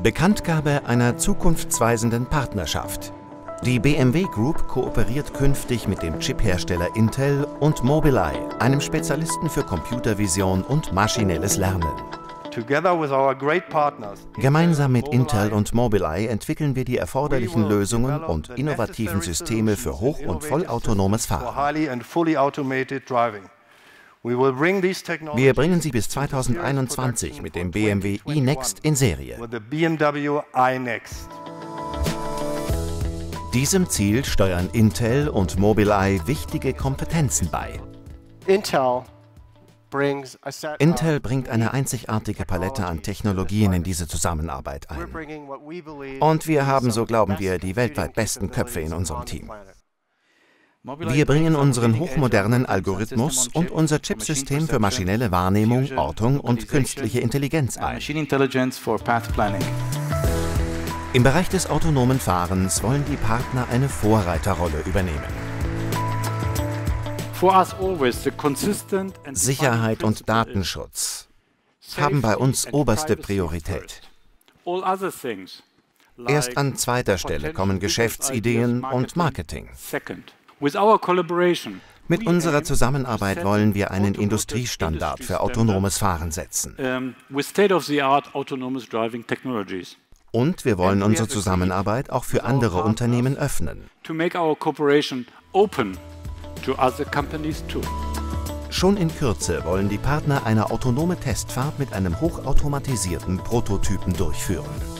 Bekanntgabe einer zukunftsweisenden Partnerschaft. Die BMW Group kooperiert künftig mit dem Chiphersteller Intel und Mobileye, einem Spezialisten für Computervision und maschinelles Lernen. Gemeinsam mit Intel und Mobileye entwickeln wir die erforderlichen Lösungen und innovativen Systeme für hoch- und vollautonomes Fahren. Wir bringen sie bis 2021 mit dem BMW iNEXT in Serie. Diesem Ziel steuern Intel und Mobileye wichtige Kompetenzen bei. Intel bringt eine einzigartige Palette an Technologien in diese Zusammenarbeit ein. Und wir haben, so glauben wir, die weltweit besten Köpfe in unserem Team. Wir bringen unseren hochmodernen Algorithmus und unser Chipsystem für maschinelle Wahrnehmung, Ortung und künstliche Intelligenz ein. Im Bereich des autonomen Fahrens wollen die Partner eine Vorreiterrolle übernehmen. Sicherheit und Datenschutz haben bei uns oberste Priorität. Erst an zweiter Stelle kommen Geschäftsideen und Marketing. Mit unserer Zusammenarbeit wollen wir einen Industriestandard für autonomes Fahren setzen. Und wir wollen unsere Zusammenarbeit auch für andere Unternehmen öffnen. Schon in Kürze wollen die Partner eine autonome Testfahrt mit einem hochautomatisierten Prototypen durchführen.